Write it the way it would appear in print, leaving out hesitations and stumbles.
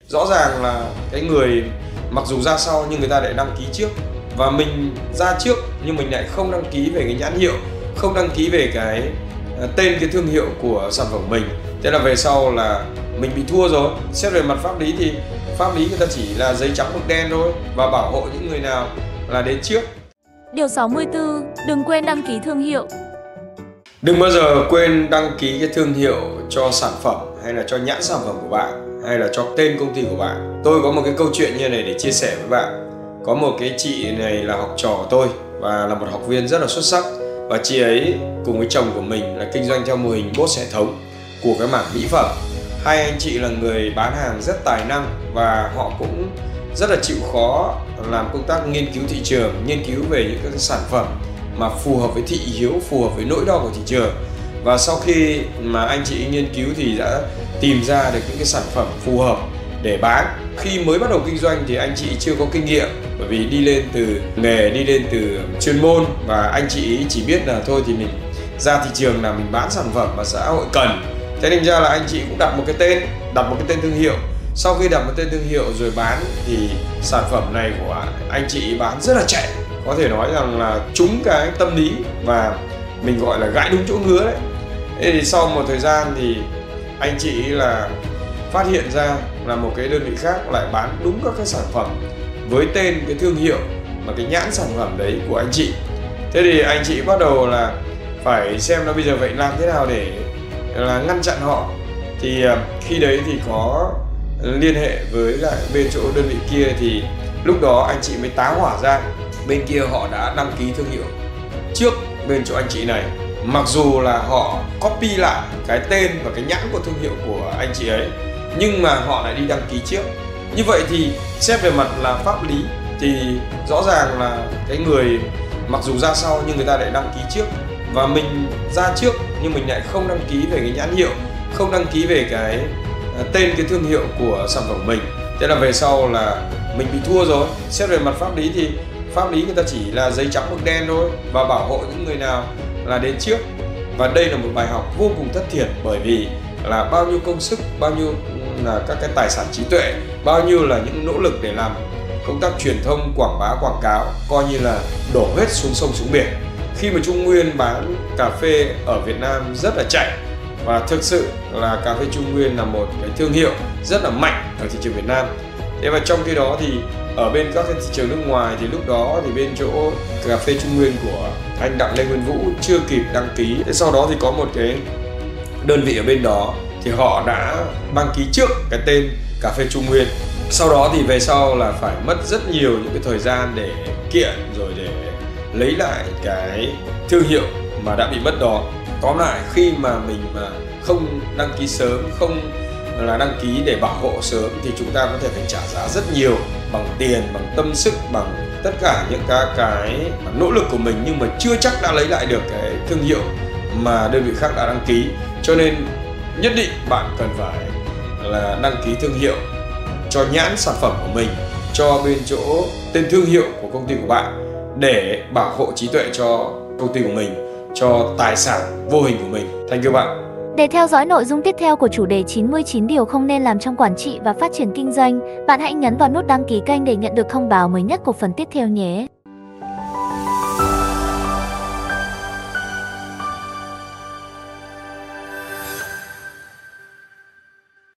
Rõ ràng là cái người mặc dù ra sau nhưng người ta lại đăng ký trước, và mình ra trước nhưng mình lại không đăng ký về cái nhãn hiệu, không đăng ký về cái tên cái thương hiệu của sản phẩm của mình. Thế là về sau là mình bị thua rồi. Xét về mặt pháp lý thì pháp lý người ta chỉ là giấy trắng mực đen thôi, và bảo hộ những người nào là đến trước. Điều 64. Đừng quên đăng ký thương hiệu. Đừng bao giờ quên đăng ký cái thương hiệu cho sản phẩm, hay là cho nhãn sản phẩm của bạn, hay là cho tên công ty của bạn. Tôi có một cái câu chuyện như này để chia sẻ với bạn. Có một cái chị này là học trò của tôi và là một học viên rất là xuất sắc. Và chị ấy cùng với chồng của mình là kinh doanh theo mô hình Boss hệ thống của cái mảng mỹ phẩm. Hai anh chị là người bán hàng rất tài năng và họ cũng rất là chịu khó làm công tác nghiên cứu thị trường, nghiên cứu về những cái sản phẩm mà phù hợp với thị hiếu, phù hợp với nỗi đo của thị trường. Và sau khi mà anh chị nghiên cứu thì đã tìm ra được những cái sản phẩm phù hợp để bán. Khi mới bắt đầu kinh doanh thì anh chị chưa có kinh nghiệm, bởi vì đi lên từ nghề, đi lên từ chuyên môn, và anh chị chỉ biết là thôi thì mình ra thị trường là mình bán sản phẩm mà xã hội cần. Thế nên ra là anh chị cũng đặt một cái tên thương hiệu. Sau khi đặt một tên thương hiệu rồi bán thì sản phẩm này của anh chị bán rất là chạy, có thể nói rằng là trúng cái tâm lý và mình gọi là gãi đúng chỗ ngứa đấy. Thế thì sau một thời gian thì anh chị là phát hiện ra là một cái đơn vị khác lại bán đúng các cái sản phẩm với tên cái thương hiệu mà cái nhãn sản phẩm đấy của anh chị. Thế thì anh chị bắt đầu là phải xem là bây giờ vậy làm thế nào để là ngăn chặn họ. Thì khi đấy thì có liên hệ với lại bên chỗ đơn vị kia, thì lúc đó anh chị mới tá hỏa ra bên kia họ đã đăng ký thương hiệu trước bên chỗ anh chị này, mặc dù là họ copy lại cái tên và cái nhãn của thương hiệu của anh chị ấy, nhưng mà họ lại đi đăng ký trước. Như vậy thì xét về mặt là pháp lý thì rõ ràng là cái người mặc dù ra sau nhưng người ta lại đăng ký trước, và mình ra trước nhưng mình lại không đăng ký về cái nhãn hiệu, không đăng ký về cái tên cái thương hiệu của sản phẩm của mình. Thế là về sau là mình bị thua rồi. Xét về mặt pháp lý thì pháp lý người ta chỉ là giấy trắng mực đen thôi, và bảo hộ những người nào là đến trước. Và đây là một bài học vô cùng thất thiệt, bởi vì là bao nhiêu công sức, bao nhiêu là các cái tài sản trí tuệ, bao nhiêu là những nỗ lực để làm công tác truyền thông, quảng bá, quảng cáo, coi như là đổ hết xuống sông xuống biển. Khi mà Trung Nguyên bán cà phê ở Việt Nam rất là chạy, và thực sự là cà phê Trung Nguyên là một cái thương hiệu rất là mạnh ở thị trường Việt Nam. Thế và trong khi đó thì ở bên các cái thị trường nước ngoài thì lúc đó thì bên chỗ cà phê Trung Nguyên của anh Đặng Lê Nguyên Vũ chưa kịp đăng ký. Thế sau đó thì có một cái đơn vị ở bên đó thì họ đã đăng ký trước cái tên cà phê Trung Nguyên. Sau đó thì về sau là phải mất rất nhiều những cái thời gian để kiện rồi để lấy lại cái thương hiệu mà đã bị mất đó. Tóm lại, khi mà mình mà không đăng ký sớm, không là đăng ký để bảo hộ sớm thì chúng ta có thể phải trả giá rất nhiều, bằng tiền, bằng tâm sức, bằng tất cả những cái nỗ lực của mình, nhưng mà chưa chắc đã lấy lại được cái thương hiệu mà đơn vị khác đã đăng ký. Cho nên nhất định bạn cần phải là đăng ký thương hiệu cho nhãn sản phẩm của mình, cho bên chỗ tên thương hiệu của công ty của bạn, để bảo hộ trí tuệ cho công ty của mình, cho tài sản vô hình của mình. Thank you bạn. Để theo dõi nội dung tiếp theo của chủ đề 99 điều không nên làm trong quản trị và phát triển kinh doanh, bạn hãy nhấn vào nút đăng ký kênh để nhận được thông báo mới nhất của phần tiếp theo nhé.